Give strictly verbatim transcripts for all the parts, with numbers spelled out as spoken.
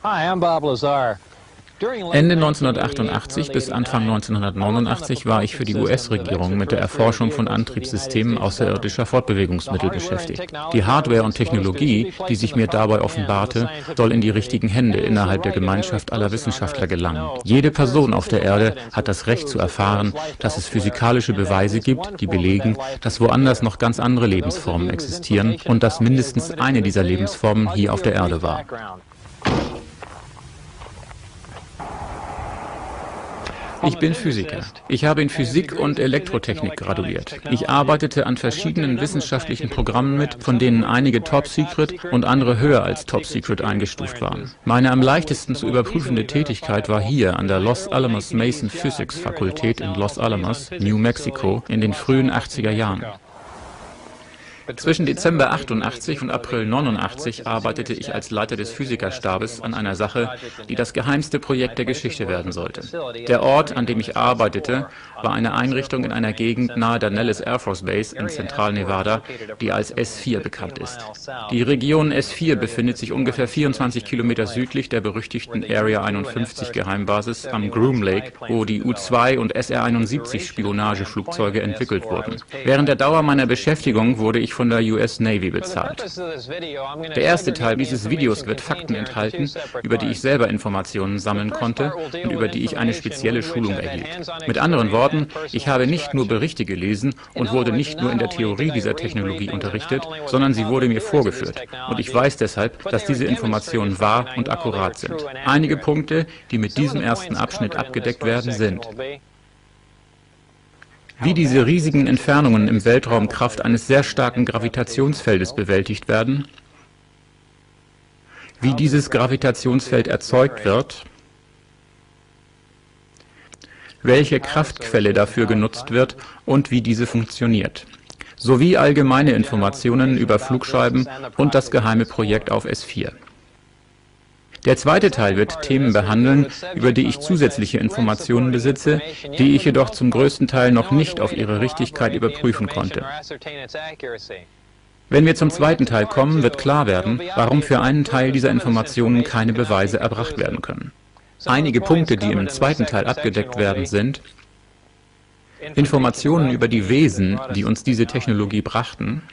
Hi, I'm Bob Lazar. Ende neunzehnhundertachtundachtzig bis Anfang neunzehnhundertneunundachtzig war ich für die U S-Regierung mit der Erforschung von Antriebssystemen außerirdischer Fortbewegungsmittel beschäftigt. Die Hardware und Technologie, die sich mir dabei offenbarte, soll in die richtigen Hände innerhalb der Gemeinschaft aller Wissenschaftler gelangen. Jede Person auf der Erde hat das Recht zu erfahren, dass es physikalische Beweise gibt, die belegen, dass woanders noch ganz andere Lebensformen existieren und dass mindestens eine dieser Lebensformen hier auf der Erde war. Ich bin Physiker. Ich habe in Physik und Elektrotechnik graduiert. Ich arbeitete an verschiedenen wissenschaftlichen Programmen mit, von denen einige Top-Secret und andere höher als Top-Secret eingestuft waren. Meine am leichtesten zu überprüfende Tätigkeit war hier an der Los Alamos Mason Physics Fakultät in Los Alamos, New Mexico, in den frühen achtziger Jahren. Zwischen Dezember achtundachtzig und April neunundachtzig arbeitete ich als Leiter des Physikerstabes an einer Sache, die das geheimste Projekt der Geschichte werden sollte. Der Ort, an dem ich arbeitete, war eine Einrichtung in einer Gegend nahe der Nellis Air Force Base in Zentral-Nevada, die als S vier bekannt ist. Die Region S vier befindet sich ungefähr vierundzwanzig Kilometer südlich der berüchtigten Area einundfünfzig Geheimbasis am Groom Lake, wo die U zwei und S R einundsiebzig Spionageflugzeuge entwickelt wurden. Während der Dauer meiner Beschäftigung wurde ich von der U S Navy bezahlt. Der erste Teil dieses Videos wird Fakten enthalten, über die ich selber Informationen sammeln konnte und über die ich eine spezielle Schulung erhielt. Mit anderen Worten, ich habe nicht nur Berichte gelesen und wurde nicht nur in der Theorie dieser Technologie unterrichtet, sondern sie wurde mir vorgeführt. Und ich weiß deshalb, dass diese Informationen wahr und akkurat sind. Einige Punkte, die mit diesem ersten Abschnitt abgedeckt werden, sind: Wie diese riesigen Entfernungen im Weltraum Kraft eines sehr starken Gravitationsfeldes bewältigt werden, wie dieses Gravitationsfeld erzeugt wird, welche Kraftquelle dafür genutzt wird und wie diese funktioniert, sowie allgemeine Informationen über Flugscheiben und das geheime Projekt auf S vier. Der zweite Teil wird Themen behandeln, über die ich zusätzliche Informationen besitze, die ich jedoch zum größten Teil noch nicht auf ihre Richtigkeit überprüfen konnte. Wenn wir zum zweiten Teil kommen, wird klar werden, warum für einen Teil dieser Informationen keine Beweise erbracht werden können. Einige Punkte, die im zweiten Teil abgedeckt werden, sind: Informationen über die Wesen, die uns diese Technologie brachten,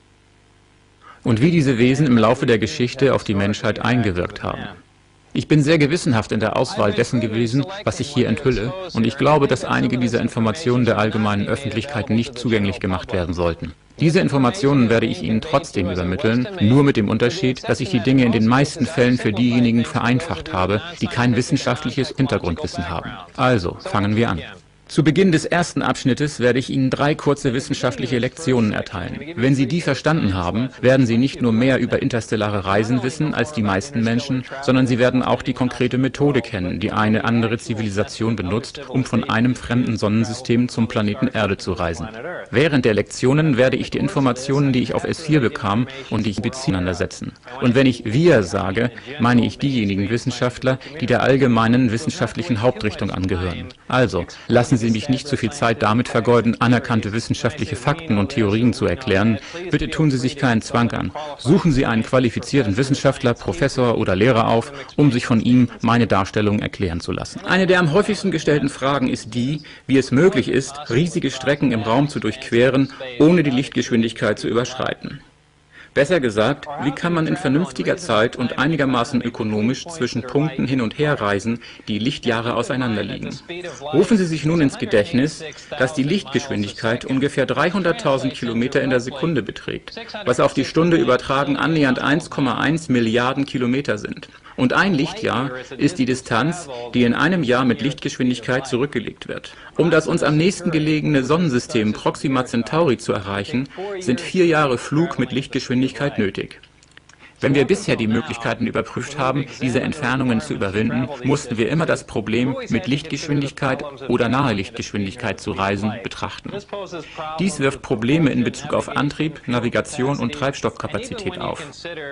und wie diese Wesen im Laufe der Geschichte auf die Menschheit eingewirkt haben. Ich bin sehr gewissenhaft in der Auswahl dessen gewesen, was ich hier enthülle, und ich glaube, dass einige dieser Informationen der allgemeinen Öffentlichkeit nicht zugänglich gemacht werden sollten. Diese Informationen werde ich Ihnen trotzdem übermitteln, nur mit dem Unterschied, dass ich die Dinge in den meisten Fällen für diejenigen vereinfacht habe, die kein wissenschaftliches Hintergrundwissen haben. Also, fangen wir an. Zu Beginn des ersten Abschnittes werde ich Ihnen drei kurze wissenschaftliche Lektionen erteilen. Wenn Sie die verstanden haben, werden Sie nicht nur mehr über interstellare Reisen wissen als die meisten Menschen, sondern Sie werden auch die konkrete Methode kennen, die eine andere Zivilisation benutzt, um von einem fremden Sonnensystem zum Planeten Erde zu reisen. Während der Lektionen werde ich die Informationen, die ich auf S vier bekam und die ich beziehe, auseinandersetzen. Und wenn ich wir sage, meine ich diejenigen Wissenschaftler, die der allgemeinen wissenschaftlichen Hauptrichtung angehören. Also, lassen Sie mich nicht zu viel Zeit damit vergeuden, anerkannte wissenschaftliche Fakten und Theorien zu erklären. Bitte tun Sie sich keinen Zwang an. Suchen Sie einen qualifizierten Wissenschaftler, Professor oder Lehrer auf, um sich von ihm meine Darstellung erklären zu lassen. Eine der am häufigsten gestellten Fragen ist die, wie es möglich ist, riesige Strecken im Raum zu durchqueren, ohne die Lichtgeschwindigkeit zu überschreiten. Besser gesagt, wie kann man in vernünftiger Zeit und einigermaßen ökonomisch zwischen Punkten hin und her reisen, die Lichtjahre auseinander liegen? Rufen Sie sich nun ins Gedächtnis, dass die Lichtgeschwindigkeit ungefähr dreihunderttausend Kilometer in der Sekunde beträgt, was auf die Stunde übertragen annähernd eins Komma eins Milliarden Kilometer sind. Und ein Lichtjahr ist die Distanz, die in einem Jahr mit Lichtgeschwindigkeit zurückgelegt wird. Um das uns am nächsten gelegene Sonnensystem Proxima Centauri zu erreichen, sind vier Jahre Flug mit Lichtgeschwindigkeit nötig. Wenn wir bisher die Möglichkeiten überprüft haben, diese Entfernungen zu überwinden, mussten wir immer das Problem, mit Lichtgeschwindigkeit oder nahe Lichtgeschwindigkeit zu reisen, betrachten. Dies wirft Probleme in Bezug auf Antrieb, Navigation und Treibstoffkapazität auf.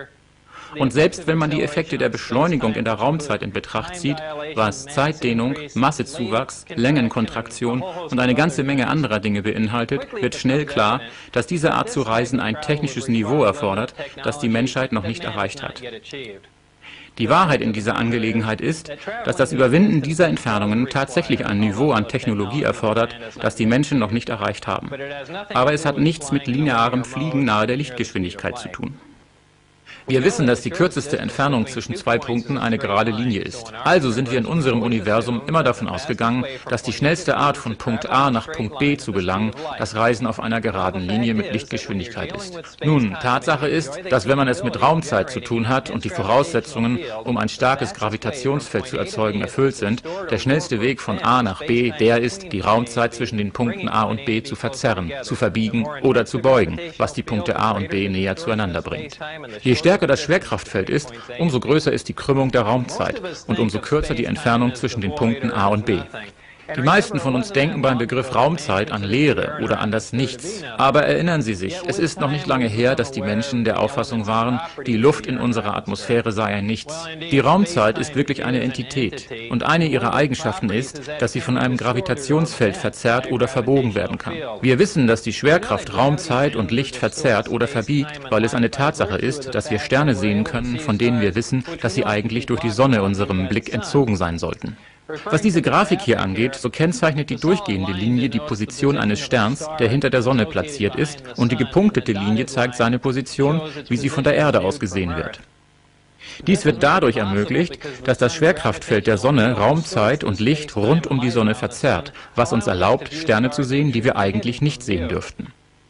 Und selbst wenn man die Effekte der Beschleunigung in der Raumzeit in Betracht zieht, was Zeitdehnung, Massezuwachs, Längenkontraktion und eine ganze Menge anderer Dinge beinhaltet, wird schnell klar, dass diese Art zu reisen ein technisches Niveau erfordert, das die Menschheit noch nicht erreicht hat. Die Wahrheit in dieser Angelegenheit ist, dass das Überwinden dieser Entfernungen tatsächlich ein Niveau an Technologie erfordert, das die Menschen noch nicht erreicht haben. Aber es hat nichts mit linearem Fliegen nahe der Lichtgeschwindigkeit zu tun. Wir wissen, dass die kürzeste Entfernung zwischen zwei Punkten eine gerade Linie ist. Also sind wir in unserem Universum immer davon ausgegangen, dass die schnellste Art, von Punkt A nach Punkt B zu gelangen, das Reisen auf einer geraden Linie mit Lichtgeschwindigkeit ist. Nun, Tatsache ist, dass wenn man es mit Raumzeit zu tun hat und die Voraussetzungen, um ein starkes Gravitationsfeld zu erzeugen, erfüllt sind, der schnellste Weg von A nach B der ist, die Raumzeit zwischen den Punkten A und B zu verzerren, zu verbiegen oder zu beugen, was die Punkte A und B näher zueinander bringt. Je stärker das Schwerkraftfeld ist, umso größer ist die Krümmung der Raumzeit und umso kürzer die Entfernung zwischen den Punkten A und B. Die meisten von uns denken beim Begriff Raumzeit an Leere oder an das Nichts. Aber erinnern Sie sich, es ist noch nicht lange her, dass die Menschen der Auffassung waren, die Luft in unserer Atmosphäre sei ein Nichts. Die Raumzeit ist wirklich eine Entität und eine ihrer Eigenschaften ist, dass sie von einem Gravitationsfeld verzerrt oder verbogen werden kann. Wir wissen, dass die Schwerkraft Raumzeit und Licht verzerrt oder verbiegt, weil es eine Tatsache ist, dass wir Sterne sehen können, von denen wir wissen, dass sie eigentlich durch die Sonne unserem Blick entzogen sein sollten. Was diese Grafik hier angeht, so kennzeichnet die durchgehende Linie die Position eines Sterns, der hinter der Sonne platziert ist, und die gepunktete Linie zeigt seine Position, wie sie von der Erde aus gesehen wird. Dies wird dadurch ermöglicht, dass das Schwerkraftfeld der Sonne Raumzeit und Licht rund um die Sonne verzerrt, was uns erlaubt, Sterne zu sehen, die wir eigentlich nicht sehen dürften.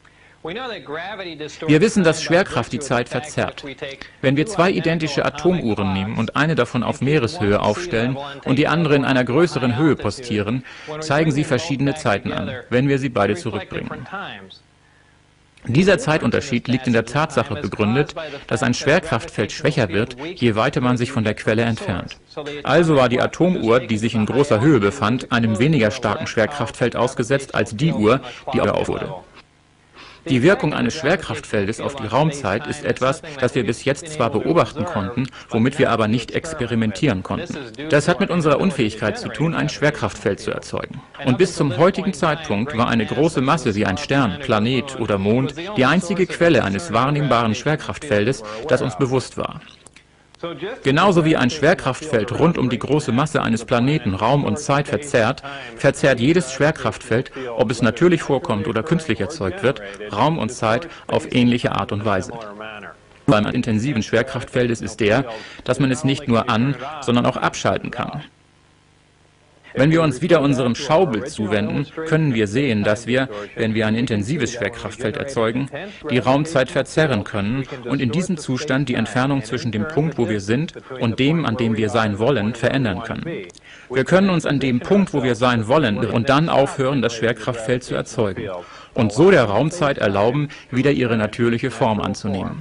Wir wissen, dass Schwerkraft die Zeit verzerrt. Wenn wir zwei identische Atomuhren nehmen und eine davon auf Meereshöhe aufstellen und die andere in einer größeren Höhe postieren, zeigen sie verschiedene Zeiten an, wenn wir sie beide zurückbringen. Dieser Zeitunterschied liegt in der Tatsache begründet, dass ein Schwerkraftfeld schwächer wird, je weiter man sich von der Quelle entfernt. Also war die Atomuhr, die sich in großer Höhe befand, einem weniger starken Schwerkraftfeld ausgesetzt als die Uhr, die auf wurde. Die Wirkung eines Schwerkraftfeldes auf die Raumzeit ist etwas, das wir bis jetzt zwar beobachten konnten, womit wir aber nicht experimentieren konnten. Das hat mit unserer Unfähigkeit zu tun, ein Schwerkraftfeld zu erzeugen. Und bis zum heutigen Zeitpunkt war eine große Masse wie ein Stern, Planet oder Mond die einzige Quelle eines wahrnehmbaren Schwerkraftfeldes, das uns bewusst war. Genauso wie ein Schwerkraftfeld rund um die große Masse eines Planeten Raum und Zeit verzerrt, verzerrt jedes Schwerkraftfeld, ob es natürlich vorkommt oder künstlich erzeugt wird, Raum und Zeit auf ähnliche Art und Weise. Beim intensiven Schwerkraftfeldes ist der, dass man es nicht nur an, sondern auch abschalten kann. Wenn wir uns wieder unserem Schaubild zuwenden, können wir sehen, dass wir, wenn wir ein intensives Schwerkraftfeld erzeugen, die Raumzeit verzerren können und in diesem Zustand die Entfernung zwischen dem Punkt, wo wir sind, und dem, an dem wir sein wollen, verändern können. Wir können uns an dem Punkt, wo wir sein wollen, und dann aufhören, das Schwerkraftfeld zu erzeugen und so der Raumzeit erlauben, wieder ihre natürliche Form anzunehmen.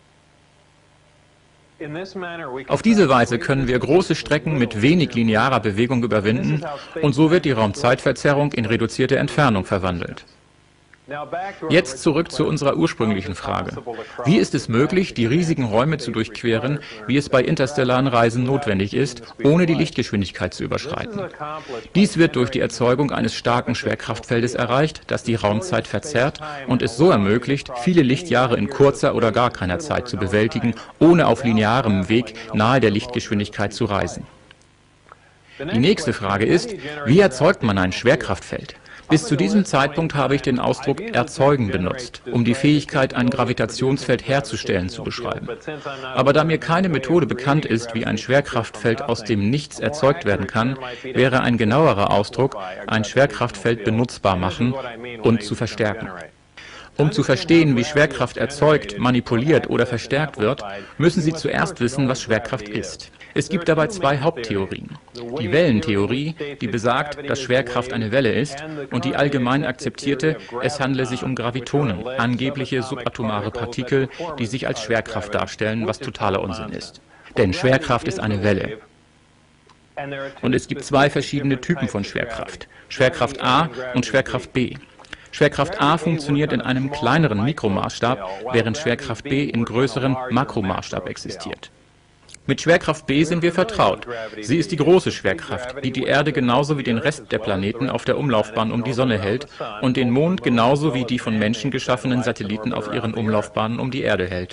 Auf diese Weise können wir große Strecken mit wenig linearer Bewegung überwinden und so wird die Raumzeitverzerrung in reduzierte Entfernung verwandelt. Jetzt zurück zu unserer ursprünglichen Frage. Wie ist es möglich, die riesigen Räume zu durchqueren, wie es bei interstellaren Reisen notwendig ist, ohne die Lichtgeschwindigkeit zu überschreiten? Dies wird durch die Erzeugung eines starken Schwerkraftfeldes erreicht, das die Raumzeit verzerrt und es so ermöglicht, viele Lichtjahre in kurzer oder gar keiner Zeit zu bewältigen, ohne auf linearem Weg nahe der Lichtgeschwindigkeit zu reisen. Die nächste Frage ist, wie erzeugt man ein Schwerkraftfeld? Bis zu diesem Zeitpunkt habe ich den Ausdruck erzeugen benutzt, um die Fähigkeit, ein Gravitationsfeld herzustellen, zu beschreiben. Aber da mir keine Methode bekannt ist, wie ein Schwerkraftfeld aus dem Nichts erzeugt werden kann, wäre ein genauerer Ausdruck, ein Schwerkraftfeld benutzbar machen und zu verstärken. Um zu verstehen, wie Schwerkraft erzeugt, manipuliert oder verstärkt wird, müssen Sie zuerst wissen, was Schwerkraft ist. Es gibt dabei zwei Haupttheorien. Die Wellentheorie, die besagt, dass Schwerkraft eine Welle ist, und die allgemein akzeptierte, es handle sich um Gravitonen, angebliche subatomare Partikel, die sich als Schwerkraft darstellen, was totaler Unsinn ist. Denn Schwerkraft ist eine Welle. Und es gibt zwei verschiedene Typen von Schwerkraft, Schwerkraft A und Schwerkraft B. Schwerkraft A funktioniert in einem kleineren Mikromaßstab, während Schwerkraft B in größerem Makromaßstab existiert. Mit Schwerkraft B sind wir vertraut. Sie ist die große Schwerkraft, die die Erde genauso wie den Rest der Planeten auf der Umlaufbahn um die Sonne hält und den Mond genauso wie die von Menschen geschaffenen Satelliten auf ihren Umlaufbahnen um die Erde hält.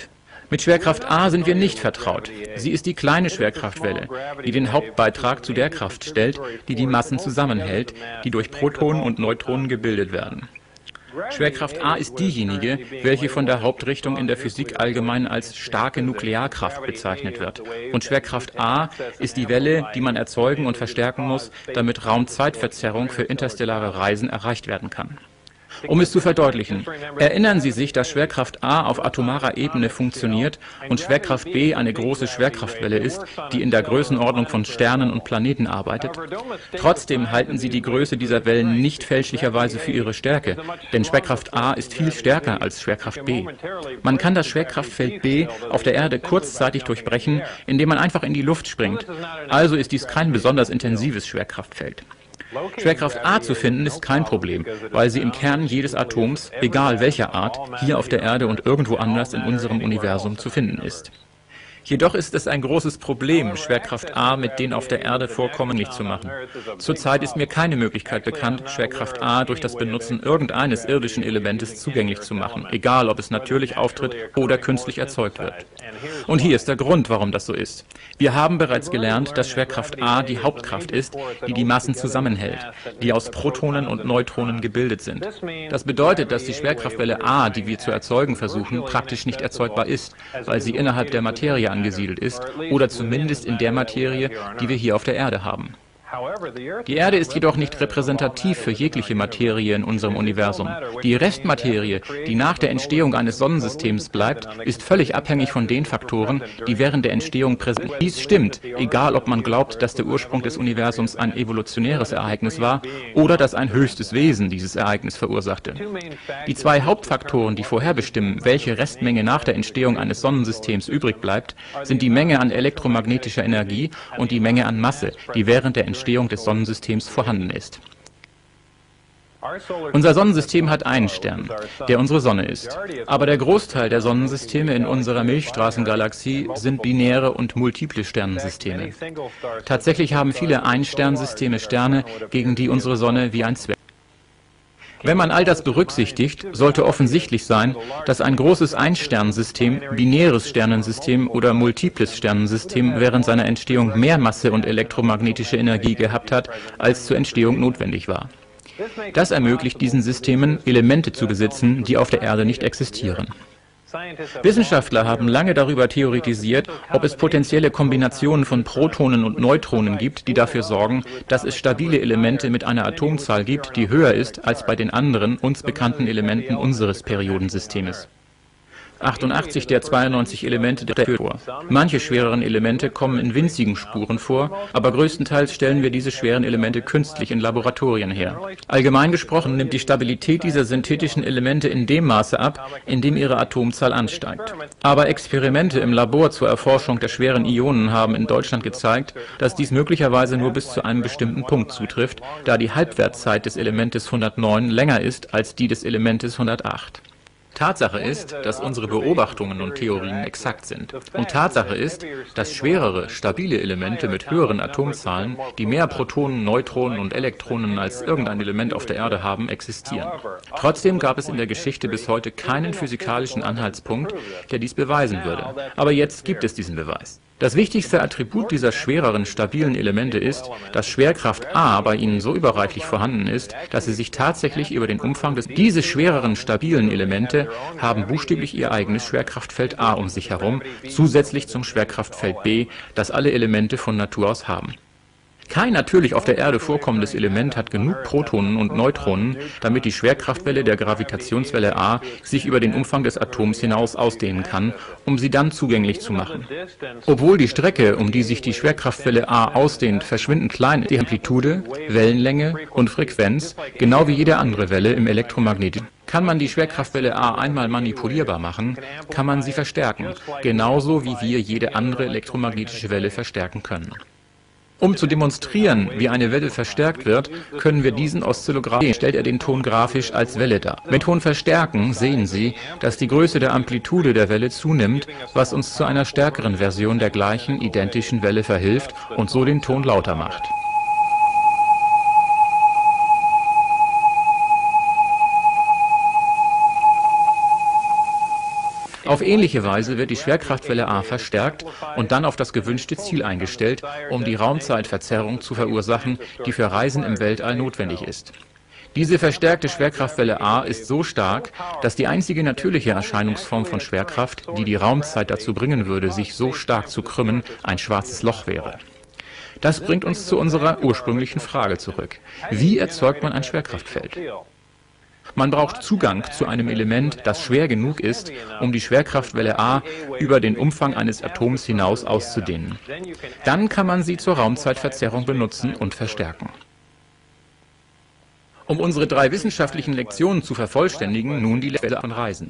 Mit Schwerkraft A sind wir nicht vertraut. Sie ist die kleine Schwerkraftwelle, die den Hauptbeitrag zu der Kraft stellt, die die Massen zusammenhält, die durch Protonen und Neutronen gebildet werden. Schwerkraft A ist diejenige, welche von der Hauptrichtung in der Physik allgemein als starke Nuklearkraft bezeichnet wird. Und Schwerkraft A ist die Welle, die man erzeugen und verstärken muss, damit Raum-Zeit-Verzerrung für interstellare Reisen erreicht werden kann. Um es zu verdeutlichen, erinnern Sie sich, dass Schwerkraft A auf atomarer Ebene funktioniert und Schwerkraft B eine große Schwerkraftwelle ist, die in der Größenordnung von Sternen und Planeten arbeitet. Trotzdem halten Sie die Größe dieser Wellen nicht fälschlicherweise für ihre Stärke, denn Schwerkraft A ist viel stärker als Schwerkraft B. Man kann das Schwerkraftfeld B auf der Erde kurzzeitig durchbrechen, indem man einfach in die Luft springt. Also ist dies kein besonders intensives Schwerkraftfeld. Schwerkraft A zu finden ist kein Problem, weil sie im Kern jedes Atoms, egal welcher Art, hier auf der Erde und irgendwo anders in unserem Universum zu finden ist. Jedoch ist es ein großes Problem, Schwerkraft A mit den auf der Erde vorkommlich zu machen. Zurzeit ist mir keine Möglichkeit bekannt, Schwerkraft A durch das Benutzen irgendeines irdischen Elementes zugänglich zu machen, egal ob es natürlich auftritt oder künstlich erzeugt wird. Und hier ist der Grund, warum das so ist. Wir haben bereits gelernt, dass Schwerkraft A die Hauptkraft ist, die die Massen zusammenhält, die aus Protonen und Neutronen gebildet sind. Das bedeutet, dass die Schwerkraftwelle A, die wir zu erzeugen versuchen, praktisch nicht erzeugbar ist, weil sie innerhalb der Materie angesiedelt ist oder zumindest in der Materie, die wir hier auf der Erde haben. Die Erde ist jedoch nicht repräsentativ für jegliche Materie in unserem Universum. Die Restmaterie, die nach der Entstehung eines Sonnensystems bleibt, ist völlig abhängig von den Faktoren, die während der Entstehung präsent sind. Dies stimmt, egal ob man glaubt, dass der Ursprung des Universums ein evolutionäres Ereignis war oder dass ein höchstes Wesen dieses Ereignis verursachte. Die zwei Hauptfaktoren, die vorherbestimmen, welche Restmenge nach der Entstehung eines Sonnensystems übrig bleibt, sind die Menge an elektromagnetischer Energie und die Menge an Masse, die während der Entstehung des Sonnensystems vorhanden ist. Unser Sonnensystem hat einen Stern, der unsere Sonne ist. Aber der Großteil der Sonnensysteme in unserer Milchstraßengalaxie sind binäre und multiple Sternensysteme. Tatsächlich haben viele Ein-Stern-Systeme Sterne, gegen die unsere Sonne wie ein Zwerg. Wenn man all das berücksichtigt, sollte offensichtlich sein, dass ein großes Ein-Sternensystem, binäres Sternensystem oder multiples Sternensystem während seiner Entstehung mehr Masse und elektromagnetische Energie gehabt hat, als zur Entstehung notwendig war. Das ermöglicht diesen Systemen, Elemente zu besitzen, die auf der Erde nicht existieren. Wissenschaftler haben lange darüber theoretisiert, ob es potenzielle Kombinationen von Protonen und Neutronen gibt, die dafür sorgen, dass es stabile Elemente mit einer Atomzahl gibt, die höher ist als bei den anderen uns bekannten Elementen unseres Periodensystems. achtundachtzig der zweiundneunzig Elemente der vor. Manche schwereren Elemente kommen in winzigen Spuren vor, aber größtenteils stellen wir diese schweren Elemente künstlich in Laboratorien her. Allgemein gesprochen nimmt die Stabilität dieser synthetischen Elemente in dem Maße ab, in dem ihre Atomzahl ansteigt. Aber Experimente im Labor zur Erforschung der schweren Ionen haben in Deutschland gezeigt, dass dies möglicherweise nur bis zu einem bestimmten Punkt zutrifft, da die Halbwertszeit des Elementes hundertneun länger ist als die des Elementes hundertacht. Tatsache ist, dass unsere Beobachtungen und Theorien exakt sind. Und Tatsache ist, dass schwerere, stabile Elemente mit höheren Atomzahlen, die mehr Protonen, Neutronen und Elektronen als irgendein Element auf der Erde haben, existieren. Trotzdem gab es in der Geschichte bis heute keinen physikalischen Anhaltspunkt, der dies beweisen würde. Aber jetzt gibt es diesen Beweis. Das wichtigste Attribut dieser schwereren, stabilen Elemente ist, dass Schwerkraft A bei ihnen so überreichlich vorhanden ist, dass sie sich tatsächlich über den Umfang des... Diese schwereren, stabilen Elemente haben buchstäblich ihr eigenes Schwerkraftfeld A um sich herum, zusätzlich zum Schwerkraftfeld B, das alle Elemente von Natur aus haben. Kein natürlich auf der Erde vorkommendes Element hat genug Protonen und Neutronen, damit die Schwerkraftwelle der Gravitationswelle A sich über den Umfang des Atoms hinaus ausdehnen kann, um sie dann zugänglich zu machen. Obwohl die Strecke, um die sich die Schwerkraftwelle A ausdehnt, verschwindend klein ist, die Amplitude, Wellenlänge und Frequenz, genau wie jede andere Welle im Elektromagnetischen. Kann man die Schwerkraftwelle A einmal manipulierbar machen, kann man sie verstärken, genauso wie wir jede andere elektromagnetische Welle verstärken können. Um zu demonstrieren, wie eine Welle verstärkt wird, können wir diesen Oszillographen, stellt er den Ton grafisch als Welle dar. Mit Ton verstärken sehen Sie, dass die Größe der Amplitude der Welle zunimmt, was uns zu einer stärkeren Version der gleichen, identischen Welle verhilft und so den Ton lauter macht. Auf ähnliche Weise wird die Schwerkraftwelle A verstärkt und dann auf das gewünschte Ziel eingestellt, um die Raumzeitverzerrung zu verursachen, die für Reisen im Weltall notwendig ist. Diese verstärkte Schwerkraftwelle A ist so stark, dass die einzige natürliche Erscheinungsform von Schwerkraft, die die Raumzeit dazu bringen würde, sich so stark zu krümmen, ein schwarzes Loch wäre. Das bringt uns zu unserer ursprünglichen Frage zurück. Wie erzeugt man ein Schwerkraftfeld? Man braucht Zugang zu einem Element, das schwer genug ist, um die Schwerkraftwelle A über den Umfang eines Atoms hinaus auszudehnen. Dann kann man sie zur Raumzeitverzerrung benutzen und verstärken. Um unsere drei wissenschaftlichen Lektionen zu vervollständigen, nun die Quelle von Reisen.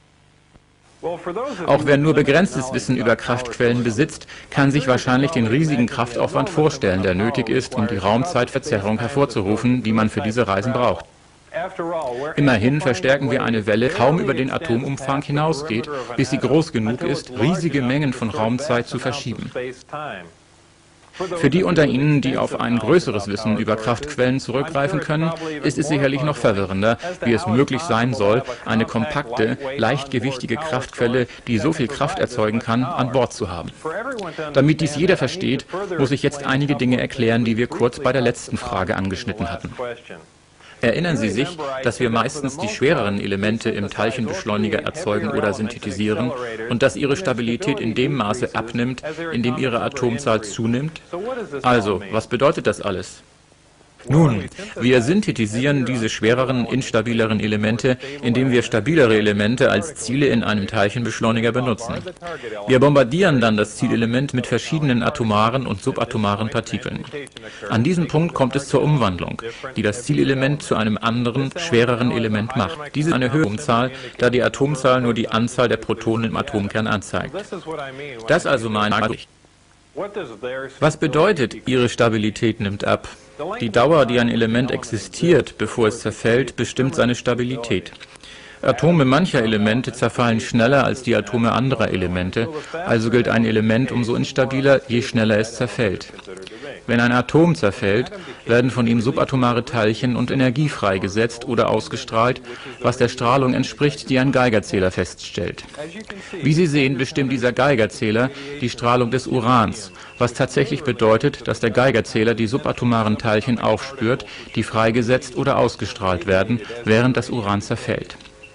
Auch wer nur begrenztes Wissen über Kraftquellen besitzt, kann sich wahrscheinlich den riesigen Kraftaufwand vorstellen, der nötig ist, um die Raumzeitverzerrung hervorzurufen, die man für diese Reisen braucht. Immerhin verstärken wir eine Welle, die kaum über den Atomumfang hinausgeht, bis sie groß genug ist, riesige Mengen von Raumzeit zu verschieben. Für die unter Ihnen, die auf ein größeres Wissen über Kraftquellen zurückgreifen können, ist es sicherlich noch verwirrender, wie es möglich sein soll, eine kompakte, leichtgewichtige Kraftquelle, die so viel Kraft erzeugen kann, an Bord zu haben. Damit dies jeder versteht, muss ich jetzt einige Dinge erklären, die wir kurz bei der letzten Frage angeschnitten hatten. Erinnern Sie sich, dass wir meistens die schwereren Elemente im Teilchenbeschleuniger erzeugen oder synthetisieren und dass ihre Stabilität in dem Maße abnimmt, in dem ihre Atomzahl zunimmt? Also, was bedeutet das alles? Nun, wir synthetisieren diese schwereren, instabileren Elemente, indem wir stabilere Elemente als Ziele in einem Teilchenbeschleuniger benutzen. Wir bombardieren dann das Zielelement mit verschiedenen atomaren und subatomaren Partikeln. An diesem Punkt kommt es zur Umwandlung, die das Zielelement zu einem anderen, schwereren Element macht. Diese ist eine höhere Atomzahl, da die Atomzahl nur die Anzahl der Protonen im Atomkern anzeigt. Das also meine ich. Was bedeutet, ihre Stabilität nimmt ab? Die Dauer, die ein Element existiert, bevor es zerfällt, bestimmt seine Stabilität. Atome mancher Elemente zerfallen schneller als die Atome anderer Elemente, also gilt ein Element umso instabiler, je schneller es zerfällt. Wenn ein Atom zerfällt, werden von ihm subatomare Teilchen und Energie freigesetzt oder ausgestrahlt, was der Strahlung entspricht, die ein Geigerzähler feststellt. Wie Sie sehen, bestimmt dieser Geigerzähler die Strahlung des Urans, was tatsächlich bedeutet, dass der Geigerzähler die subatomaren Teilchen aufspürt, die freigesetzt oder ausgestrahlt werden, während das Uran zerfällt.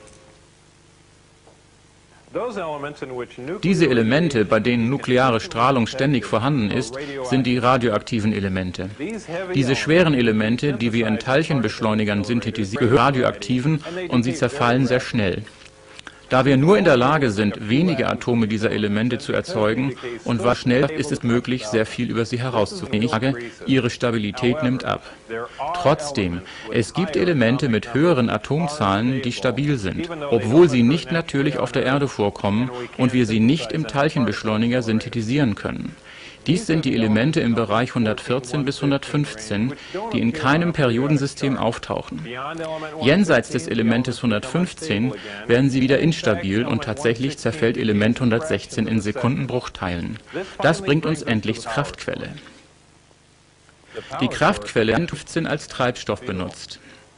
Diese Elemente, bei denen nukleare Strahlung ständig vorhanden ist, sind die radioaktiven Elemente. Diese schweren Elemente, die wir in Teilchenbeschleunigern synthetisieren, gehören radioaktiven und sie zerfallen sehr schnell. Da wir nur in der Lage sind, wenige Atome dieser Elemente zu erzeugen und was schnell ist es möglich, sehr viel über sie herauszufinden. Ich sage, ihre Stabilität nimmt ab. Trotzdem, es gibt Elemente mit höheren Atomzahlen, die stabil sind, obwohl sie nicht natürlich auf der Erde vorkommen und wir sie nicht im Teilchenbeschleuniger synthetisieren können. Dies sind die Elemente im Bereich hundertvierzehn bis hundertfünfzehn, die in keinem Periodensystem auftauchen. Jenseits des Elementes hundertfünfzehn werden sie wieder instabil und tatsächlich zerfällt Element hundertsechzehn in Sekundenbruchteilen. Das bringt uns endlich zur Kraftquelle. Die Kraftquelle wird hundertfünfzehn als Treibstoff benutzt.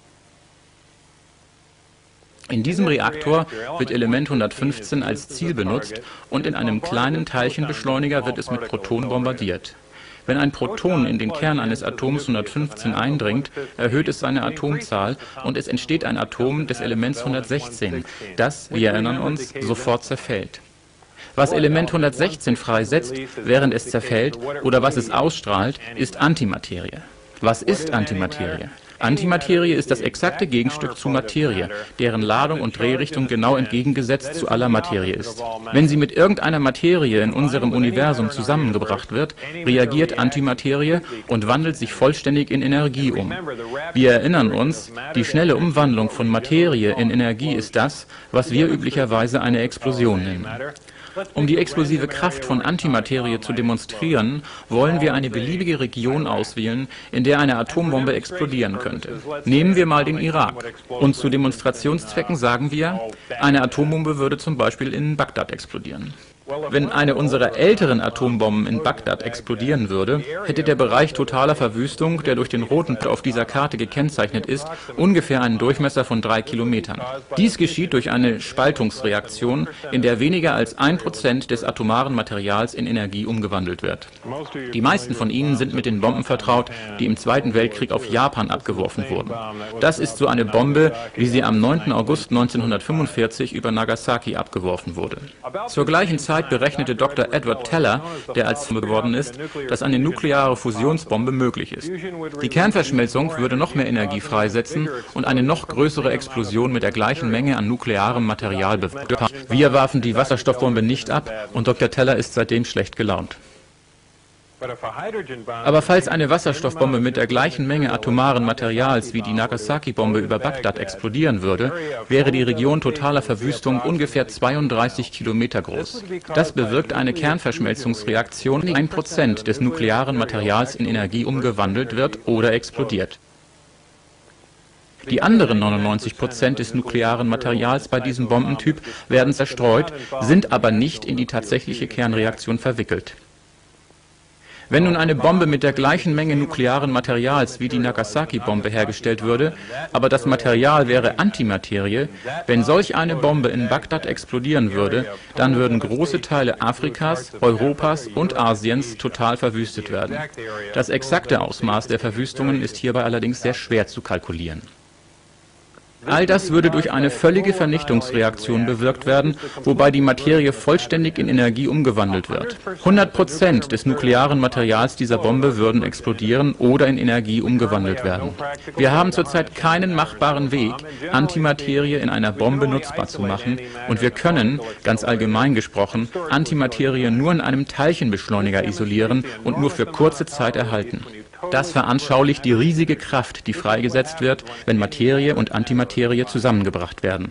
In diesem Reaktor wird Element hundertfünfzehn als Ziel benutzt und in einem kleinen Teilchenbeschleuniger wird es mit Protonen bombardiert. Wenn ein Proton in den Kern eines Atoms hundertfünfzehn eindringt, erhöht es seine Atomzahl und es entsteht ein Atom des Elements hundertsechzehn, das, wir erinnern uns, sofort zerfällt. Was Element hundertsechzehn freisetzt, während es zerfällt, oder was es ausstrahlt, ist Antimaterie. Was ist Antimaterie? Antimaterie ist das exakte Gegenstück zu Materie, deren Ladung und Drehrichtung genau entgegengesetzt zu aller Materie ist. Wenn sie mit irgendeiner Materie in unserem Universum zusammengebracht wird, reagiert Antimaterie und wandelt sich vollständig in Energie um. Wir erinnern uns, die schnelle Umwandlung von Materie in Energie ist das, was wir üblicherweise eine Explosion nennen. Um die explosive Kraft von Antimaterie zu demonstrieren, wollen wir eine beliebige Region auswählen, in der eine Atombombe explodieren könnte. Nehmen wir mal den Irak. Und zu Demonstrationszwecken sagen wir, eine Atombombe würde zum Beispiel in Bagdad explodieren. Wenn eine unserer älteren Atombomben in Bagdad explodieren würde, hätte der Bereich totaler Verwüstung, der durch den roten Punkt auf dieser Karte gekennzeichnet ist, ungefähr einen Durchmesser von drei Kilometern. Dies geschieht durch eine Spaltungsreaktion, in der weniger als ein Prozent des atomaren Materials in Energie umgewandelt wird. Die meisten von Ihnen sind mit den Bomben vertraut, die im Zweiten Weltkrieg auf Japan abgeworfen wurden. Das ist so eine Bombe, wie sie am neunten August neunzehnhundertfünfundvierzig über Nagasaki abgeworfen wurde. Zur gleichen Zeit berechnete Doktor Edward Teller, der als geworden ist, dass eine nukleare Fusionsbombe möglich ist. Die Kernverschmelzung würde noch mehr Energie freisetzen und eine noch größere Explosion mit der gleichen Menge an nuklearem Material bewirken. Wir warfen die Wasserstoffbombe nicht ab und Doktor Teller ist seitdem schlecht gelaunt. Aber falls eine Wasserstoffbombe mit der gleichen Menge atomaren Materials wie die Nagasaki-Bombe über Bagdad explodieren würde, wäre die Region totaler Verwüstung ungefähr zweiunddreißig Kilometer groß. Das bewirkt eine Kernverschmelzungsreaktion, in der ein Prozent des nuklearen Materials in Energie umgewandelt wird oder explodiert. Die anderen neunundneunzig Prozent des nuklearen Materials bei diesem Bombentyp werden zerstreut, sind aber nicht in die tatsächliche Kernreaktion verwickelt. Wenn nun eine Bombe mit der gleichen Menge nuklearen Materials wie die Nagasaki-Bombe hergestellt würde, aber das Material wäre Antimaterie, wenn solch eine Bombe in Bagdad explodieren würde, dann würden große Teile Afrikas, Europas und Asiens total verwüstet werden. Das exakte Ausmaß der Verwüstungen ist hierbei allerdings sehr schwer zu kalkulieren. All das würde durch eine völlige Vernichtungsreaktion bewirkt werden, wobei die Materie vollständig in Energie umgewandelt wird. hundert Prozent des nuklearen Materials dieser Bombe würden explodieren oder in Energie umgewandelt werden. Wir haben zurzeit keinen machbaren Weg, Antimaterie in einer Bombe nutzbar zu machen, und wir können, ganz allgemein gesprochen, Antimaterie nur in einem Teilchenbeschleuniger isolieren und nur für kurze Zeit erhalten. Das veranschaulicht die riesige Kraft, die freigesetzt wird, wenn Materie und Antimaterie zusammengebracht werden.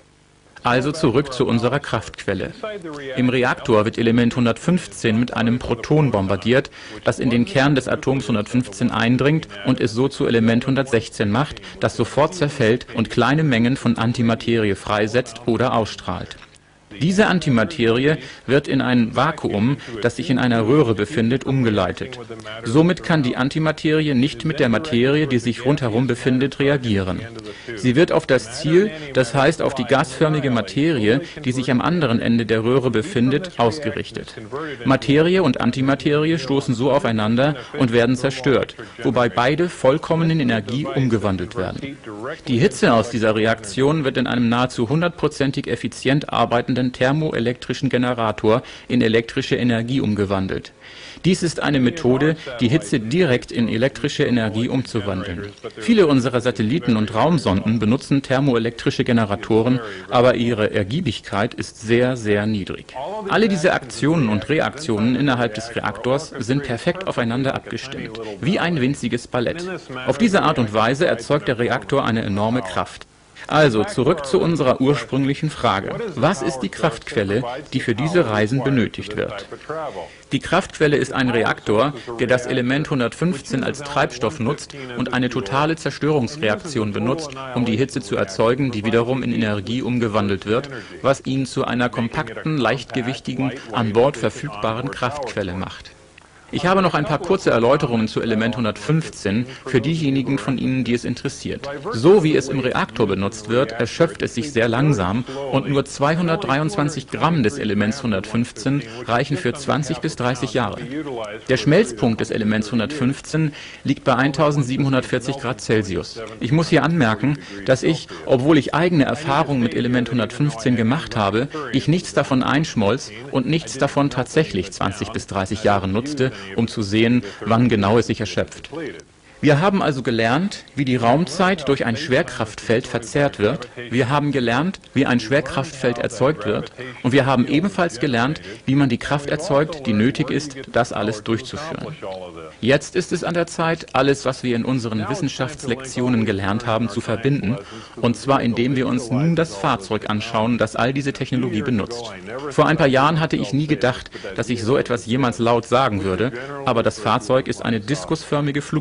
Also zurück zu unserer Kraftquelle. Im Reaktor wird Element hundertfünfzehn mit einem Proton bombardiert, das in den Kern des Atoms hundertfünfzehn eindringt und es so zu Element hundertsechzehn macht, das sofort zerfällt und kleine Mengen von Antimaterie freisetzt oder ausstrahlt. Diese Antimaterie wird in ein Vakuum, das sich in einer Röhre befindet, umgeleitet. Somit kann die Antimaterie nicht mit der Materie, die sich rundherum befindet, reagieren. Sie wird auf das Ziel, das heißt auf die gasförmige Materie, die sich am anderen Ende der Röhre befindet, ausgerichtet. Materie und Antimaterie stoßen so aufeinander und werden zerstört, wobei beide vollkommen in Energie umgewandelt werden. Die Hitze aus dieser Reaktion wird in einem nahezu hundertprozentig effizient arbeitenden thermoelektrischen Generator in elektrische Energie umgewandelt. Dies ist eine Methode, die Hitze direkt in elektrische Energie umzuwandeln. Viele unserer Satelliten und Raumsonden benutzen thermoelektrische Generatoren, aber ihre Ergiebigkeit ist sehr, sehr niedrig. Alle diese Aktionen und Reaktionen innerhalb des Reaktors sind perfekt aufeinander abgestimmt, wie ein winziges Ballett. Auf diese Art und Weise erzeugt der Reaktor eine enorme Kraft. Also zurück zu unserer ursprünglichen Frage. Was ist die Kraftquelle, die für diese Reisen benötigt wird? Die Kraftquelle ist ein Reaktor, der das Element hundertfünfzehn als Treibstoff nutzt und eine totale Zerstörungsreaktion benutzt, um die Hitze zu erzeugen, die wiederum in Energie umgewandelt wird, was ihn zu einer kompakten, leichtgewichtigen, an Bord verfügbaren Kraftquelle macht. Ich habe noch ein paar kurze Erläuterungen zu Element hundertfünfzehn für diejenigen von Ihnen, die es interessiert. So wie es im Reaktor benutzt wird, erschöpft es sich sehr langsam und nur zweihundertdreiundzwanzig Gramm des Elements hundertfünfzehn reichen für zwanzig bis dreißig Jahre. Der Schmelzpunkt des Elements hundertfünfzehn liegt bei eintausendsiebenhundertvierzig Grad Celsius. Ich muss hier anmerken, dass ich, obwohl ich eigene Erfahrungen mit Element hundertfünfzehn gemacht habe, ich nichts davon einschmolz und nichts davon tatsächlich zwanzig bis dreißig Jahre nutzte, um zu sehen, wann genau es sich erschöpft. Wir haben also gelernt, wie die Raumzeit durch ein Schwerkraftfeld verzerrt wird. Wir haben gelernt, wie ein Schwerkraftfeld erzeugt wird. Und wir haben ebenfalls gelernt, wie man die Kraft erzeugt, die nötig ist, das alles durchzuführen. Jetzt ist es an der Zeit, alles, was wir in unseren Wissenschaftslektionen gelernt haben, zu verbinden. Und zwar indem wir uns nun das Fahrzeug anschauen, das all diese Technologie benutzt. Vor ein paar Jahren hatte ich nie gedacht, dass ich so etwas jemals laut sagen würde. Aber das Fahrzeug ist eine diskusförmige Flugscheibe,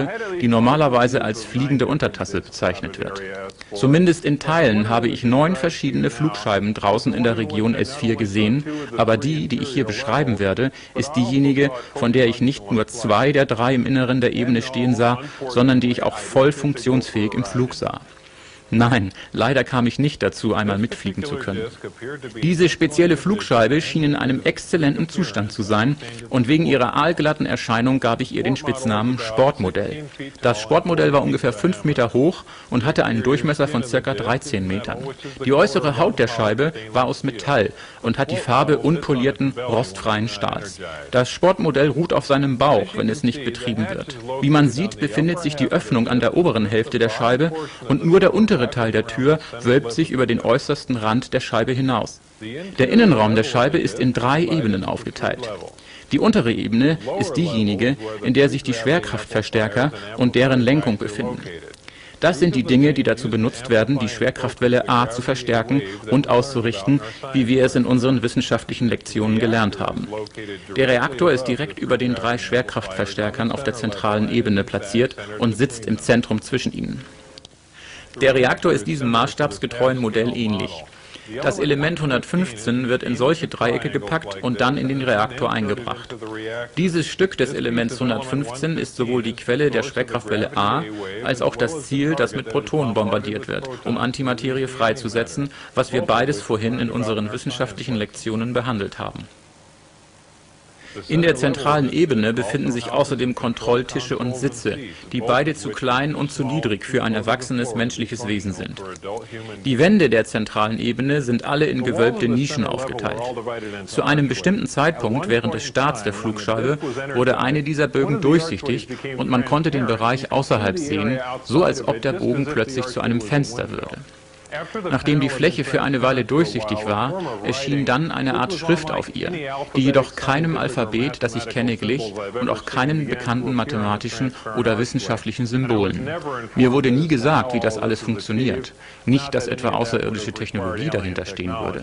Scheibe, die normalerweise als fliegende Untertasse bezeichnet wird. Zumindest in Teilen habe ich neun verschiedene Flugscheiben draußen in der Region S vier gesehen, aber die, die ich hier beschreiben werde, ist diejenige, von der ich nicht nur zwei der drei im Inneren der Ebene stehen sah, sondern die ich auch voll funktionsfähig im Flug sah. Nein, leider kam ich nicht dazu, einmal mitfliegen zu können. Diese spezielle Flugscheibe schien in einem exzellenten Zustand zu sein und wegen ihrer aalglatten Erscheinung gab ich ihr den Spitznamen Sportmodell. Das Sportmodell war ungefähr fünf Meter hoch und hatte einen Durchmesser von ca. dreizehn Metern. Die äußere Haut der Scheibe war aus Metall und hat die Farbe unpolierten, rostfreien Stahls. Das Sportmodell ruht auf seinem Bauch, wenn es nicht betrieben wird. Wie man sieht, befindet sich die Öffnung an der oberen Hälfte der Scheibe und nur der untere Teil der Tür wölbt sich über den äußersten Rand der Scheibe hinaus. Der Innenraum der Scheibe ist in drei Ebenen aufgeteilt. Die untere Ebene ist diejenige, in der sich die Schwerkraftverstärker und deren Lenkung befinden. Das sind die Dinge, die dazu benutzt werden, die Schwerkraftwelle A zu verstärken und auszurichten, wie wir es in unseren wissenschaftlichen Lektionen gelernt haben. Der Reaktor ist direkt über den drei Schwerkraftverstärkern auf der zentralen Ebene platziert und sitzt im Zentrum zwischen ihnen. Der Reaktor ist diesem maßstabsgetreuen Modell ähnlich. Das Element hundertfünfzehn wird in solche Dreiecke gepackt und dann in den Reaktor eingebracht. Dieses Stück des Elements hundertfünfzehn ist sowohl die Quelle der Schwerkraftwelle A, als auch das Ziel, das mit Protonen bombardiert wird, um Antimaterie freizusetzen, was wir beides vorhin in unseren wissenschaftlichen Lektionen behandelt haben. In der zentralen Ebene befinden sich außerdem Kontrolltische und Sitze, die beide zu klein und zu niedrig für ein erwachsenes menschliches Wesen sind. Die Wände der zentralen Ebene sind alle in gewölbte Nischen aufgeteilt. Zu einem bestimmten Zeitpunkt während des Starts der Flugscheibe wurde eine dieser Bögen durchsichtig und man konnte den Bereich außerhalb sehen, so als ob der Bogen plötzlich zu einem Fenster würde. Nachdem die Fläche für eine Weile durchsichtig war, erschien dann eine Art Schrift auf ihr, die jedoch keinem Alphabet, das ich kenne, glich und auch keinen bekannten mathematischen oder wissenschaftlichen Symbolen. Mir wurde nie gesagt, wie das alles funktioniert, nicht, dass etwa außerirdische Technologie dahinter stehen würde.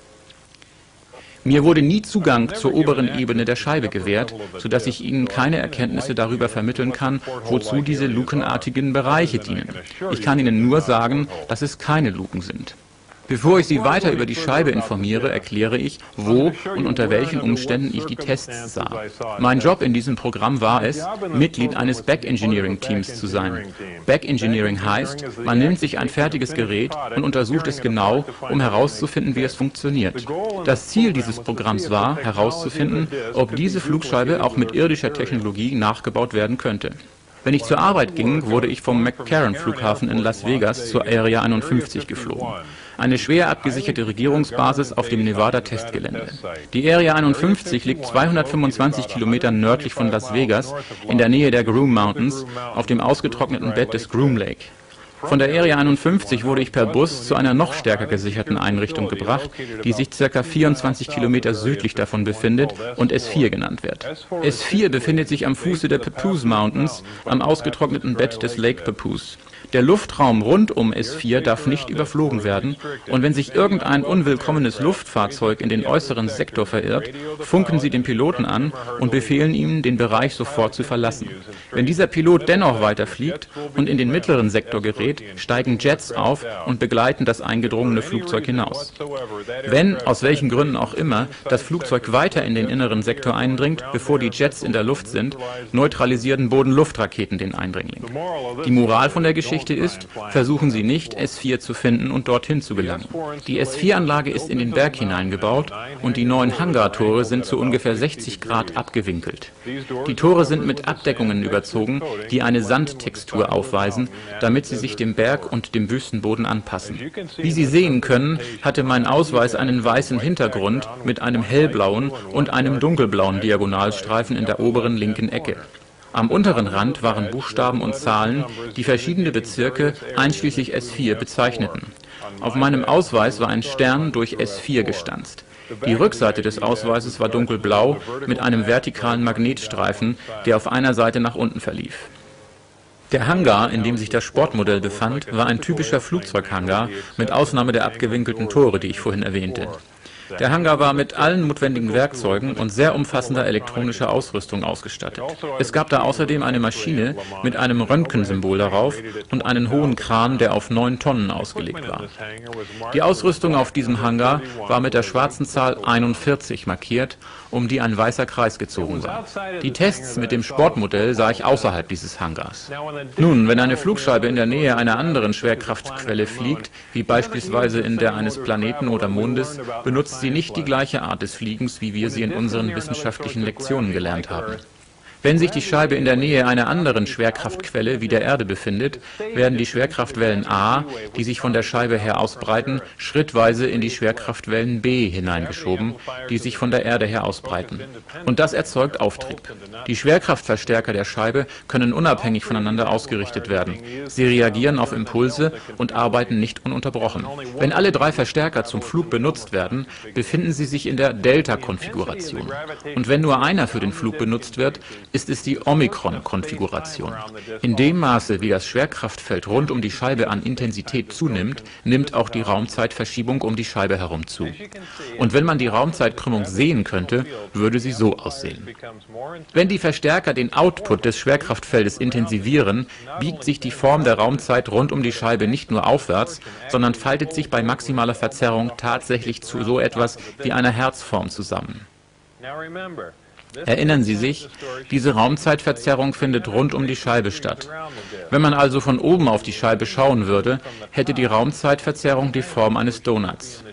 Mir wurde nie Zugang zur oberen Ebene der Scheibe gewährt, sodass ich Ihnen keine Erkenntnisse darüber vermitteln kann, wozu diese lukenartigen Bereiche dienen. Ich kann Ihnen nur sagen, dass es keine Luken sind. Bevor ich Sie weiter über die Scheibe informiere, erkläre ich, wo und unter welchen Umständen ich die Tests sah. Mein Job in diesem Programm war es, Mitglied eines Back-Engineering-Teams zu sein. Back-Engineering heißt, man nimmt sich ein fertiges Gerät und untersucht es genau, um herauszufinden, wie es funktioniert. Das Ziel dieses Programms war, herauszufinden, ob diese Flugscheibe auch mit irdischer Technologie nachgebaut werden könnte. Wenn ich zur Arbeit ging, wurde ich vom McCarran-Flughafen in Las Vegas zur Area einundfünfzig geflogen. Eine schwer abgesicherte Regierungsbasis auf dem Nevada-Testgelände. Die Area einundfünfzig liegt zweihundertfünfundzwanzig Kilometer nördlich von Las Vegas, in der Nähe der Groom Mountains, auf dem ausgetrockneten Bett des Groom Lake. Von der Area einundfünfzig wurde ich per Bus zu einer noch stärker gesicherten Einrichtung gebracht, die sich ca. vierundzwanzig Kilometer südlich davon befindet und S vier genannt wird. S vier befindet sich am Fuße der Papoose Mountains, am ausgetrockneten Bett des Lake Papoose. Der Luftraum rund um S vier darf nicht überflogen werden und wenn sich irgendein unwillkommenes Luftfahrzeug in den äußeren Sektor verirrt, funken sie den Piloten an und befehlen ihm, den Bereich sofort zu verlassen. Wenn dieser Pilot dennoch weiterfliegt und in den mittleren Sektor gerät, steigen Jets auf und begleiten das eingedrungene Flugzeug hinaus. Wenn, aus welchen Gründen auch immer, das Flugzeug weiter in den inneren Sektor eindringt, bevor die Jets in der Luft sind, neutralisieren Bodenluftraketen den Eindringling. Die Moral von der Geschichte ist, versuchen Sie nicht, S vier zu finden und dorthin zu gelangen. Die S vier Anlage ist in den Berg hineingebaut und die neuen Hangartore sind zu ungefähr sechzig Grad abgewinkelt. Die Tore sind mit Abdeckungen überzogen, die eine Sandtextur aufweisen, damit sie sich dem Berg und dem Wüstenboden anpassen. Wie Sie sehen können, hatte mein Ausweis einen weißen Hintergrund mit einem hellblauen und einem dunkelblauen Diagonalstreifen in der oberen linken Ecke. Am unteren Rand waren Buchstaben und Zahlen, die verschiedene Bezirke einschließlich S vier bezeichneten. Auf meinem Ausweis war ein Stern durch S vier gestanzt. Die Rückseite des Ausweises war dunkelblau mit einem vertikalen Magnetstreifen, der auf einer Seite nach unten verlief. Der Hangar, in dem sich das Sportmodell befand, war ein typischer Flugzeughangar, mit Ausnahme der abgewinkelten Tore, die ich vorhin erwähnte. Der Hangar war mit allen notwendigen Werkzeugen und sehr umfassender elektronischer Ausrüstung ausgestattet. Es gab da außerdem eine Maschine mit einem Röntgensymbol darauf und einen hohen Kran, der auf neun Tonnen ausgelegt war. Die Ausrüstung auf diesem Hangar war mit der schwarzen Zahl einundvierzig markiert, um die ein weißer Kreis gezogen war. Die Tests mit dem Sportmodell sah ich außerhalb dieses Hangars. Nun, wenn eine Flugscheibe in der Nähe einer anderen Schwerkraftquelle fliegt, wie beispielsweise in der eines Planeten oder Mondes, benutzt sie nicht die gleiche Art des Fliegens, wie wir sie in unseren wissenschaftlichen Lektionen gelernt haben. Wenn sich die Scheibe in der Nähe einer anderen Schwerkraftquelle wie der Erde befindet, werden die Schwerkraftwellen A, die sich von der Scheibe her ausbreiten, schrittweise in die Schwerkraftwellen B hineingeschoben, die sich von der Erde her ausbreiten. Und das erzeugt Auftrieb. Die Schwerkraftverstärker der Scheibe können unabhängig voneinander ausgerichtet werden. Sie reagieren auf Impulse und arbeiten nicht ununterbrochen. Wenn alle drei Verstärker zum Flug benutzt werden, befinden sie sich in der Delta-Konfiguration. Und wenn nur einer für den Flug benutzt wird, ist es die Omikron-Konfiguration. In dem Maße, wie das Schwerkraftfeld rund um die Scheibe an Intensität zunimmt, nimmt auch die Raumzeitverschiebung um die Scheibe herum zu. Und wenn man die Raumzeitkrümmung sehen könnte, würde sie so aussehen. Wenn die Verstärker den Output des Schwerkraftfeldes intensivieren, biegt sich die Form der Raumzeit rund um die Scheibe nicht nur aufwärts, sondern faltet sich bei maximaler Verzerrung tatsächlich zu so etwas wie einer Herzform zusammen. Erinnern Sie sich, diese Raumzeitverzerrung findet rund um die Scheibe statt. Wenn man also von oben auf die Scheibe schauen würde, hätte die Raumzeitverzerrung die Form eines Donuts.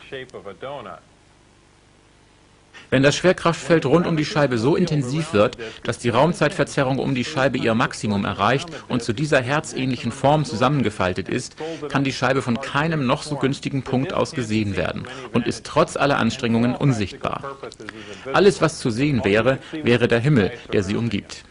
Wenn das Schwerkraftfeld rund um die Scheibe so intensiv wird, dass die Raumzeitverzerrung um die Scheibe ihr Maximum erreicht und zu dieser herzähnlichen Form zusammengefaltet ist, kann die Scheibe von keinem noch so günstigen Punkt aus gesehen werden und ist trotz aller Anstrengungen unsichtbar. Alles, was zu sehen wäre, wäre der Himmel, der sie umgibt.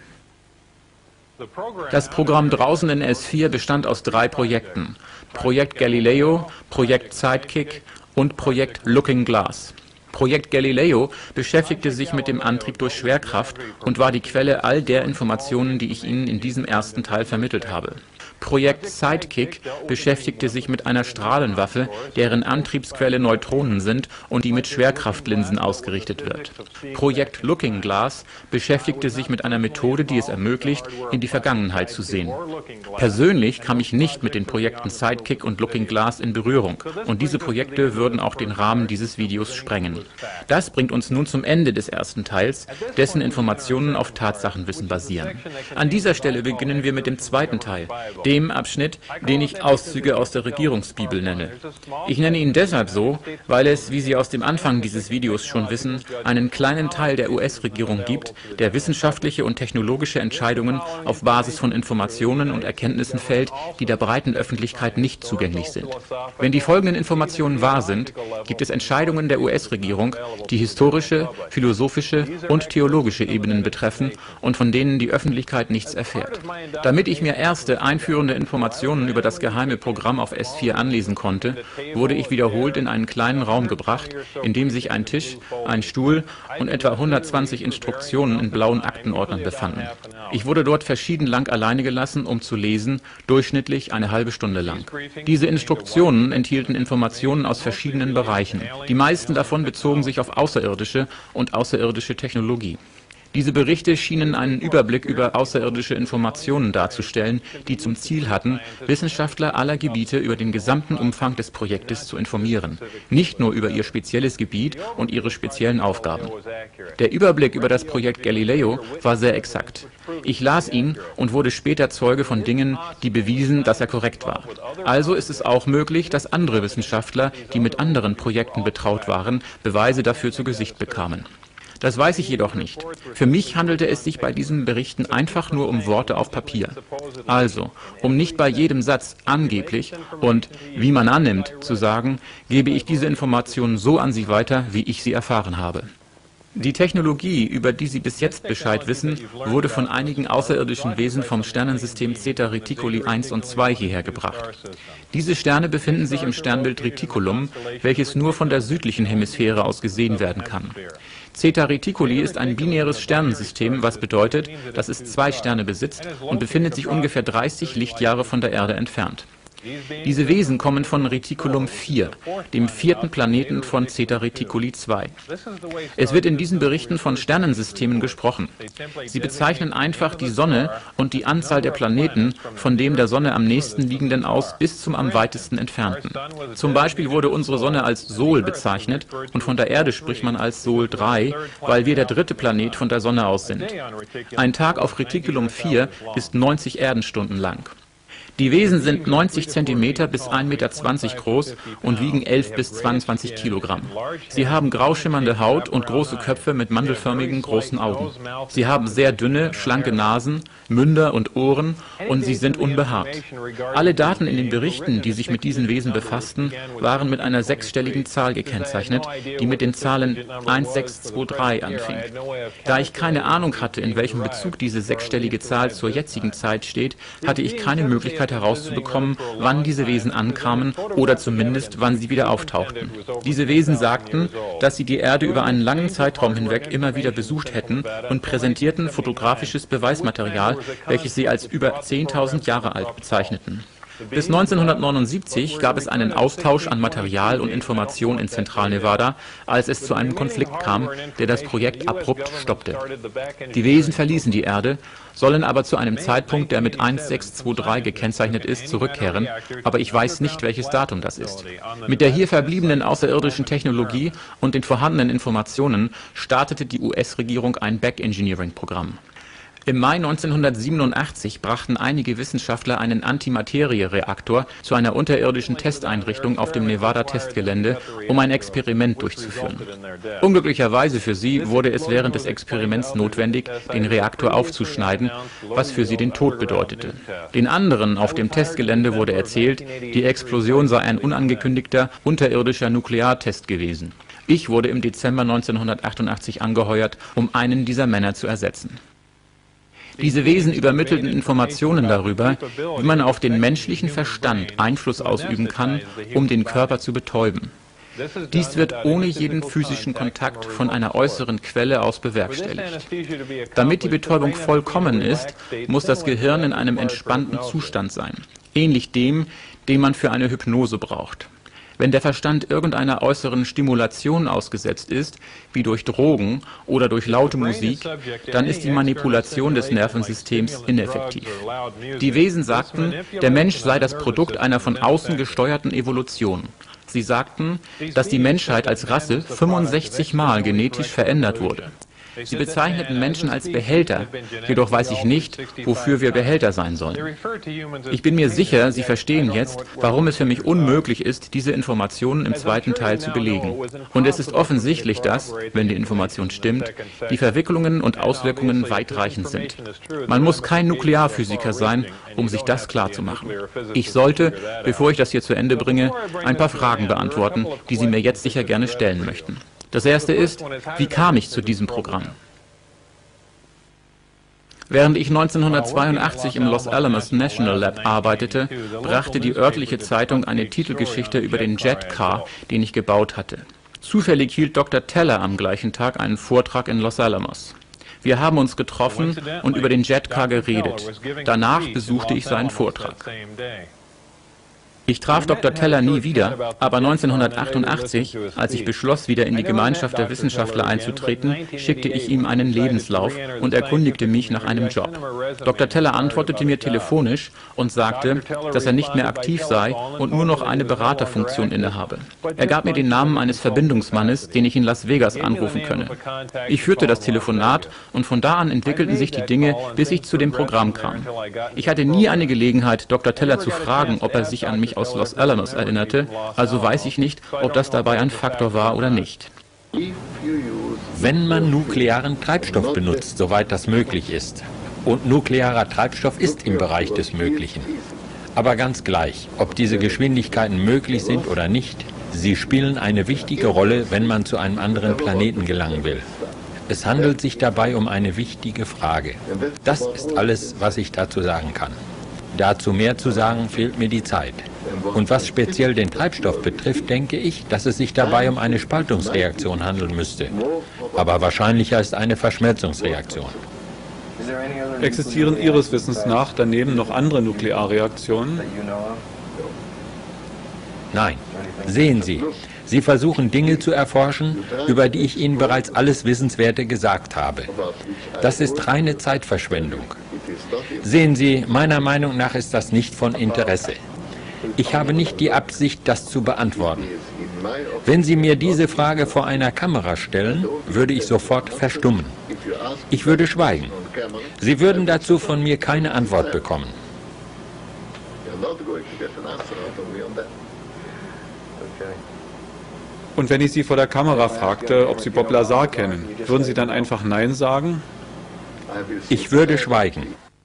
Das Programm draußen in S vier bestand aus drei Projekten: Projekt Galileo, Projekt Sidekick und Projekt Looking Glass. Projekt Galileo beschäftigte sich mit dem Antrieb durch Schwerkraft und war die Quelle all der Informationen, die ich Ihnen in diesem ersten Teil vermittelt habe. Projekt Sidekick beschäftigte sich mit einer Strahlenwaffe, deren Antriebsquelle Neutronen sind und die mit Schwerkraftlinsen ausgerichtet wird. Projekt Looking Glass beschäftigte sich mit einer Methode, die es ermöglicht, in die Vergangenheit zu sehen. Persönlich kam ich nicht mit den Projekten Sidekick und Looking Glass in Berührung, und diese Projekte würden auch den Rahmen dieses Videos sprengen. Das bringt uns nun zum Ende des ersten Teils, dessen Informationen auf Tatsachenwissen basieren. An dieser Stelle beginnen wir mit dem zweiten Teil, dem Abschnitt, den ich Auszüge aus der Regierungsbibel nenne. Ich nenne ihn deshalb so, weil es, wie Sie aus dem Anfang dieses Videos schon wissen, einen kleinen Teil der U S-Regierung gibt, der wissenschaftliche und technologische Entscheidungen auf Basis von Informationen und Erkenntnissen fällt, die der breiten Öffentlichkeit nicht zugänglich sind. Wenn die folgenden Informationen wahr sind, gibt es Entscheidungen der U S-Regierung, die historische, philosophische und theologische Ebenen betreffen und von denen die Öffentlichkeit nichts erfährt. Damit ich mir erste einführende Informationen über das geheime Programm auf S vier anlesen konnte, wurde ich wiederholt in einen kleinen Raum gebracht, in dem sich ein Tisch, ein Stuhl und etwa hundertzwanzig Instruktionen in blauen Aktenordnern befanden. Ich wurde dort verschieden lang alleine gelassen, um zu lesen, durchschnittlich eine halbe Stunde lang. Diese Instruktionen enthielten Informationen aus verschiedenen Bereichen. Die meisten davon bezogen sich auf außerirdische und außerirdische Technologie. Diese Berichte schienen einen Überblick über außerirdische Informationen darzustellen, die zum Ziel hatten, Wissenschaftler aller Gebiete über den gesamten Umfang des Projektes zu informieren, nicht nur über ihr spezielles Gebiet und ihre speziellen Aufgaben. Der Überblick über das Projekt Galileo war sehr exakt. Ich las ihn und wurde später Zeuge von Dingen, die bewiesen, dass er korrekt war. Also ist es auch möglich, dass andere Wissenschaftler, die mit anderen Projekten betraut waren, Beweise dafür zu Gesicht bekamen. Das weiß ich jedoch nicht. Für mich handelte es sich bei diesen Berichten einfach nur um Worte auf Papier. Also, um nicht bei jedem Satz angeblich und wie man annimmt zu sagen, gebe ich diese Informationen so an Sie weiter, wie ich sie erfahren habe. Die Technologie, über die Sie bis jetzt Bescheid wissen, wurde von einigen außerirdischen Wesen vom Sternensystem Zeta Reticuli eins und zwei hierher gebracht. Diese Sterne befinden sich im Sternbild Reticulum, welches nur von der südlichen Hemisphäre aus gesehen werden kann. Zeta Reticuli ist ein binäres Sternensystem, was bedeutet, dass es zwei Sterne besitzt und befindet sich ungefähr dreißig Lichtjahre von der Erde entfernt. Diese Wesen kommen von Reticulum vier, dem vierten Planeten von Zeta Reticuli zwei. Es wird in diesen Berichten von Sternensystemen gesprochen. Sie bezeichnen einfach die Sonne und die Anzahl der Planeten von dem der Sonne am nächsten liegenden aus bis zum am weitesten entfernten. Zum Beispiel wurde unsere Sonne als Sol bezeichnet und von der Erde spricht man als Sol drei, weil wir der dritte Planet von der Sonne aus sind. Ein Tag auf Reticulum vier ist neunzig Erdenstunden lang. Die Wesen sind neunzig Zentimeter bis ein Meter zwanzig groß und wiegen elf bis zweiundzwanzig Kilogramm. Sie haben grau schimmernde Haut und große Köpfe mit mandelförmigen großen Augen. Sie haben sehr dünne, schlanke Nasen, Münder und Ohren und sie sind unbehaart. Alle Daten in den Berichten, die sich mit diesen Wesen befassten, waren mit einer sechsstelligen Zahl gekennzeichnet, die mit den Zahlen eins sechs zwei drei anfing. Da ich keine Ahnung hatte, in welchem Bezug diese sechsstellige Zahl zur jetzigen Zeit steht, hatte ich keine Möglichkeit herauszubekommen, wann diese Wesen ankamen oder zumindest wann sie wieder auftauchten. Diese Wesen sagten, dass sie die Erde über einen langen Zeitraum hinweg immer wieder besucht hätten und präsentierten fotografisches Beweismaterial, welches sie als über zehntausend Jahre alt bezeichneten. Bis neunzehnhundertneunundsiebzig gab es einen Austausch an Material und Information in Zentralnevada, als es zu einem Konflikt kam, der das Projekt abrupt stoppte. Die Wesen verließen die Erde, sollen aber zu einem Zeitpunkt, der mit eins sechs zwei drei gekennzeichnet ist, zurückkehren, aber ich weiß nicht, welches Datum das ist. Mit der hier verbliebenen außerirdischen Technologie und den vorhandenen Informationen startete die U S-Regierung ein Back-Engineering-Programm. Im Mai neunzehnhundertsiebenundachtzig brachten einige Wissenschaftler einen Antimaterie-Reaktor zu einer unterirdischen Testeinrichtung auf dem Nevada-Testgelände, um ein Experiment durchzuführen. Unglücklicherweise für sie wurde es während des Experiments notwendig, den Reaktor aufzuschneiden, was für sie den Tod bedeutete. Den anderen auf dem Testgelände wurde erzählt, die Explosion sei ein unangekündigter unterirdischer Nukleartest gewesen. Ich wurde im Dezember neunzehnhundertachtundachtzig angeheuert, um einen dieser Männer zu ersetzen. Diese Wesen übermittelten Informationen darüber, wie man auf den menschlichen Verstand Einfluss ausüben kann, um den Körper zu betäuben. Dies wird ohne jeden physischen Kontakt von einer äußeren Quelle aus bewerkstelligt. Damit die Betäubung vollkommen ist, muss das Gehirn in einem entspannten Zustand sein, ähnlich dem, den man für eine Hypnose braucht. Wenn der Verstand irgendeiner äußeren Stimulation ausgesetzt ist, wie durch Drogen oder durch laute Musik, dann ist die Manipulation des Nervensystems ineffektiv. Die Wesen sagten, der Mensch sei das Produkt einer von außen gesteuerten Evolution. Sie sagten, dass die Menschheit als Rasse fünfundsechzig Mal genetisch verändert wurde. Sie bezeichneten Menschen als Behälter, jedoch weiß ich nicht, wofür wir Behälter sein sollen. Ich bin mir sicher, Sie verstehen jetzt, warum es für mich unmöglich ist, diese Informationen im zweiten Teil zu belegen. Und es ist offensichtlich, dass, wenn die Information stimmt, die Verwicklungen und Auswirkungen weitreichend sind. Man muss kein Nuklearphysiker sein, um sich das klarzumachen. Ich sollte, bevor ich das hier zu Ende bringe, ein paar Fragen beantworten, die Sie mir jetzt sicher gerne stellen möchten. Das erste ist, wie kam ich zu diesem Programm? Während ich neunzehnhundertzweiundachtzig im Los Alamos National Lab arbeitete, brachte die örtliche Zeitung eine Titelgeschichte über den Jetcar, den ich gebaut hatte. Zufällig hielt Doktor Teller am gleichen Tag einen Vortrag in Los Alamos. Wir haben uns getroffen und über den Jetcar geredet. Danach besuchte ich seinen Vortrag. Ich traf Doktor Teller nie wieder, aber neunzehnhundertachtundachtzig, als ich beschloss, wieder in die Gemeinschaft der Wissenschaftler einzutreten, schickte ich ihm einen Lebenslauf und erkundigte mich nach einem Job. Doktor Teller antwortete mir telefonisch und sagte, dass er nicht mehr aktiv sei und nur noch eine Beraterfunktion innehabe. Er gab mir den Namen eines Verbindungsmannes, den ich in Las Vegas anrufen könne. Ich führte das Telefonat und von da an entwickelten sich die Dinge, bis ich zu dem Programm kam. Ich hatte nie eine Gelegenheit, Doktor Teller zu fragen, ob er sich an mich aus Los Alamos erinnerte, also weiß ich nicht, ob das dabei ein Faktor war oder nicht. Wenn man nuklearen Treibstoff benutzt, soweit das möglich ist, und nuklearer Treibstoff ist im Bereich des Möglichen, aber ganz gleich, ob diese Geschwindigkeiten möglich sind oder nicht, sie spielen eine wichtige Rolle, wenn man zu einem anderen Planeten gelangen will. Es handelt sich dabei um eine wichtige Frage. Das ist alles, was ich dazu sagen kann. Dazu mehr zu sagen, fehlt mir die Zeit. Und was speziell den Treibstoff betrifft, denke ich, dass es sich dabei um eine Spaltungsreaktion handeln müsste. Aber wahrscheinlicher ist eine Verschmelzungsreaktion. Existieren Ihres Wissens nach daneben noch andere Nuklearreaktionen? Nein. Sehen Sie, Sie versuchen Dinge zu erforschen, über die ich Ihnen bereits alles Wissenswerte gesagt habe. Das ist reine Zeitverschwendung. Sehen Sie, meiner Meinung nach ist das nicht von Interesse. Ich habe nicht die Absicht, das zu beantworten. Wenn Sie mir diese Frage vor einer Kamera stellen, würde ich sofort verstummen. Ich würde schweigen. Sie würden dazu von mir keine Antwort bekommen. Und wenn ich Sie vor der Kamera fragte, ob Sie Bob Lazar kennen, würden Sie dann einfach Nein sagen? Ich würde schweigen.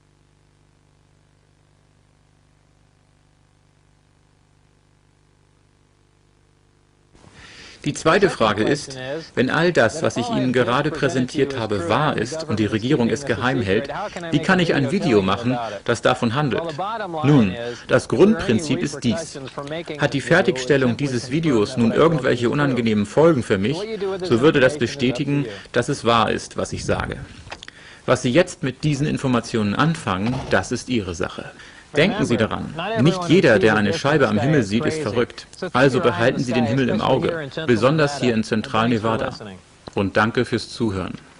Die zweite Frage ist, wenn all das, was ich Ihnen gerade präsentiert habe, wahr ist und die Regierung es geheim hält, wie kann ich ein Video machen, das davon handelt? Nun, das Grundprinzip ist dies. Hat die Fertigstellung dieses Videos nun irgendwelche unangenehmen Folgen für mich, so würde das bestätigen, dass es wahr ist, was ich sage. Was Sie jetzt mit diesen Informationen anfangen, das ist Ihre Sache. Denken Sie daran, nicht jeder, der eine Scheibe am Himmel sieht, ist verrückt. Also behalten Sie den Himmel im Auge, besonders hier in Zentral-Nevada. Und danke fürs Zuhören.